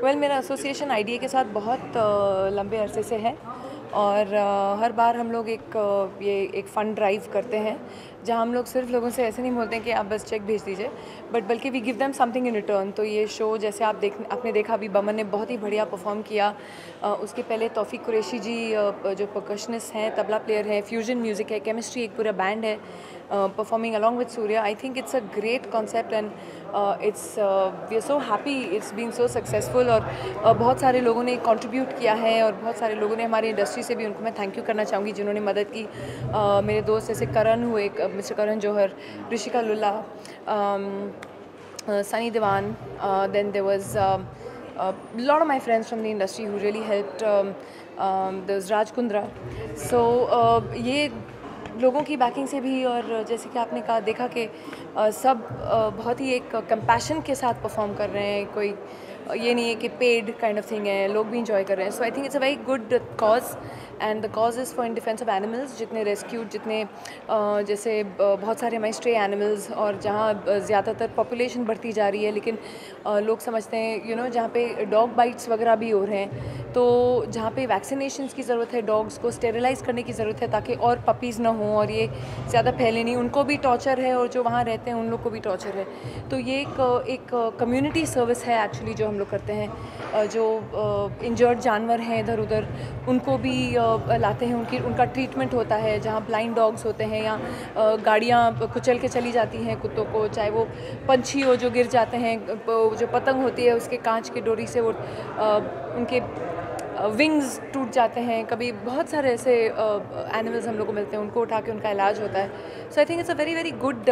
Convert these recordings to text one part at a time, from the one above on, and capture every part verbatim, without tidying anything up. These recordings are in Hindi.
वेल मेरा एसोसिएशन आईडीए के साथ बहुत अ, लंबे अरसे से है और अ, हर बार हम लोग एक अ, ये एक फ़ंड ड्राइव करते हैं जहां हम लोग सिर्फ लोगों से ऐसे नहीं बोलते हैं कि आप बस चेक भेज दीजिए, बट बल्कि we give them something in return. तो ये शो जैसे आप देख आपने देखा अभी बमन ने बहुत ही बढ़िया परफॉर्म किया। अ, उसके पहले तौफीक कुरैशी जी अ, जो परकशनिस्ट हैं, तबला प्लेयर है, फ्यूजन म्यूज़िक है, केमिस्ट्री एक पूरा बैंड है performing along with Surya. I think it's a great concept and it's we are so happy it's being so successful. और uh, बहुत सारे लोगों ने कंट्रीब्यूट किया है और बहुत सारे लोगों ने हमारी इंडस्ट्री से भी, उनको मैं थैंक यू करना चाहूँगी जिन्होंने मदद की। uh, मेरे दोस्त जैसे करण हुए, mister Karan Johar, Rishika Lulla, Sunny Dewan, then there was a lot of my friends from the industry who really helped. um, um, there was Raj Kundra. So uh, ये लोगों की बैकिंग से भी, और जैसे कि आपने कहा देखा कि uh, सब uh, बहुत ही एक कंपैशन के साथ परफॉर्म कर रहे हैं। कोई uh, ये नहीं है कि पेड काइंड ऑफ थिंग है, लोग भी इंजॉय कर रहे हैं। So I think it's a very good cause and the cause is for in defence of animals. जितने रेस्क्यूड, जितने uh, जैसे uh, बहुत सारे हमारे स्ट्रे एनिमल्स, और जहाँ uh, ज़्यादातर पॉपुलेशन बढ़ती जा रही है लेकिन uh, लोग समझते हैं यू नो जहाँ पे डॉग बाइट्स वगैरह भी हो रहे हैं, तो जहाँ पे वैक्सीनेशंस की ज़रूरत है, डॉग्स को स्टेरिलाइज करने की ज़रूरत है ताकि और पपीज़ ना हों और ये ज़्यादा फैले नहीं, उनको भी टॉर्चर है और जो वहाँ रहते हैं उन लोग को भी टॉर्चर है। तो ये एक एक कम्युनिटी सर्विस है एक्चुअली जो हम लोग करते हैं। जो इंजर्ड जानवर हैं इधर उधर, उनको भी लाते हैं, उनकी उनका ट्रीटमेंट होता है। जहाँ ब्लाइंड डॉग्स होते हैं या गाड़ियाँ कुचल के चली जाती हैं कुत्तों को, चाहे वो पंछी हो जो गिर जाते हैं, जो पतंग होती है उसके कांच की डोरी से वो उनके विंग्स टूट जाते हैं, कभी बहुत सारे ऐसे एनिमल्स हम लोग को मिलते हैं, उनको उठा के उनका इलाज होता है। So I think it's a very very good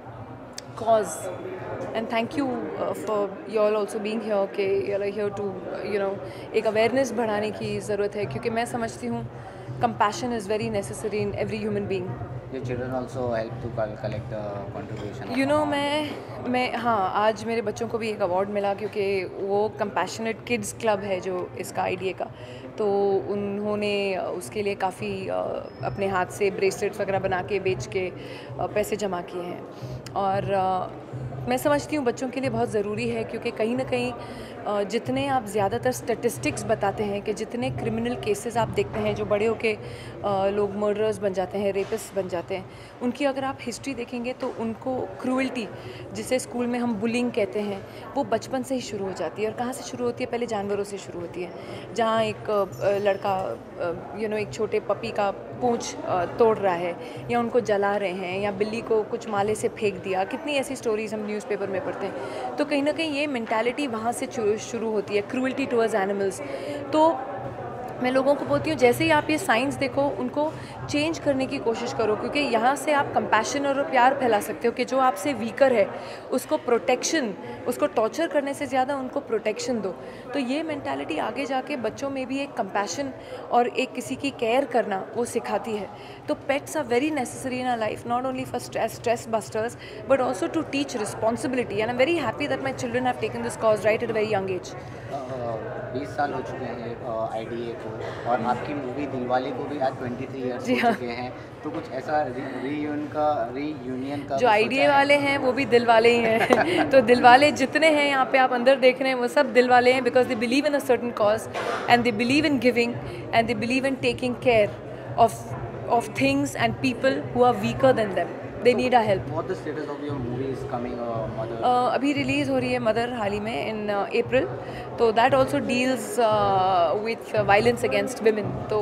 cause and thank you uh, for you all also being here कि you are here to uh, you know एक awareness बढ़ाने की ज़रूरत है, क्योंकि मैं समझती हूँ compassion is very necessary in every human being. Your children also help to collect the contribution. You know मैं मैं हाँ, आज मेरे बच्चों को भी एक अवार्ड मिला क्योंकि वो कंपैशनेट किड्स क्लब है जो इसका आईडीए का, तो उन्होंने उसके लिए काफ़ी अपने हाथ से ब्रेसलेट्स वगैरह बना के बेच के पैसे जमा किए हैं। और मैं समझती हूँ बच्चों के लिए बहुत ज़रूरी है, क्योंकि कहीं ना कहीं जितने आप ज़्यादातर स्टैटिस्टिक्स बताते हैं कि जितने क्रिमिनल केसेस आप देखते हैं जो बड़े होके लोग मर्डरर्स बन जाते हैं, रेपिस्ट बन जाते हैं, उनकी अगर आप हिस्ट्री देखेंगे तो उनको क्रूअल्टी, जिसे स्कूल में हम बुलिंग कहते हैं, वो बचपन से ही शुरू हो जाती है। और कहाँ से शुरू होती है? पहले जानवरों से शुरू होती है। जहाँ एक लड़का यू नो एक छोटे पपी का पूंछ तोड़ रहा है या उनको जला रहे हैं या बिल्ली को कुछ माले से फेंक दिया, कितनी ऐसी स्टोरीज हम न्यूज़पेपर में पढ़ते हैं। तो कहीं ना कहीं ये मेंटालिटी वहाँ से शुरू होती है, क्रूअल्टी टुवर्ड्स एनिमल्स। तो मैं लोगों को बोलती हूँ जैसे ही आप ये साइंस देखो, उनको चेंज करने की कोशिश करो, क्योंकि यहाँ से आप कंपैशन और प्यार फैला सकते हो कि जो आपसे वीकर है उसको प्रोटेक्शन, उसको टॉर्चर करने से ज़्यादा उनको प्रोटेक्शन दो। तो ये मेंटालिटी आगे जाके बच्चों में भी एक कंपैशन और एक किसी की केयर करना वो सिखाती है। तो pets are very necessary in our life, not only for stress stress busters but also to teach responsibility. And I am very happy that my children have taken this cause right at a very young age. बीस साल हो चुके हैं आईडीए को, और आपकी मूवी दिलवाले को भी आज तेईस इयर्स हो चुके हैं, तो कुछ ऐसा रीयूनियन का रीयूनियन का जो आईडीए वाले हैं वो भी दिल वाले ही हैं। तो दिल वाले जितने हैं यहाँ पे आप अंदर देख रहे हैं वो सब दिल वाले हैं, because they believe in a certain cause and they believe in giving and they believe in taking care of of things and people who are weaker than them. They need our help. What the status of your movie is coming, uh, Mother? Uh, अभी रिलीज़ हो रही है मदर हाल ही में इन अप्रैल, तो that also deals with violence against women. तो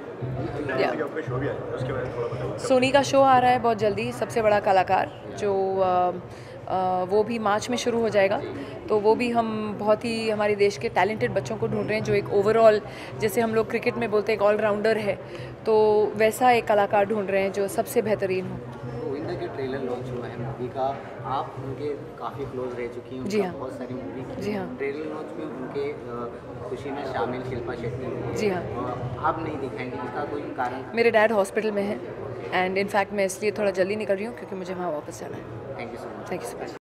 सोनी का शो आ रहा है बहुत जल्दी, सबसे बड़ा कलाकार, जो uh, uh, वो भी मार्च में शुरू हो जाएगा। तो वो भी हम बहुत ही हमारे देश के टैलेंटेड बच्चों को ढूंढ रहे हैं जो एक ओवरऑल, जैसे हम लोग क्रिकेट में बोलते हैं एक ऑलराउंडर है, तो वैसा एक कलाकार ढूंढ रहे हैं जो सबसे बेहतरीन हो। के ट्रेलर लॉन्च हुआ है मूवी का, आप उनके काफ़ी क्लोज रह चुकी हैं, जी हाँ, बहुत सारी मूवी की। जी हाँ। ट्रेलर लॉन्च में उनके खुशी में शामिल शिल्पा शेट्टी, जी हाँ, आप नहीं दिखाएंगे, इसका कोई कारण? मेरे डैड हॉस्पिटल में है एंड इनफैक्ट मैं इसलिए थोड़ा जल्दी निकल रही हूँ क्योंकि मुझे वहाँ वापस जाना है। Thank you so much. Thank you so much.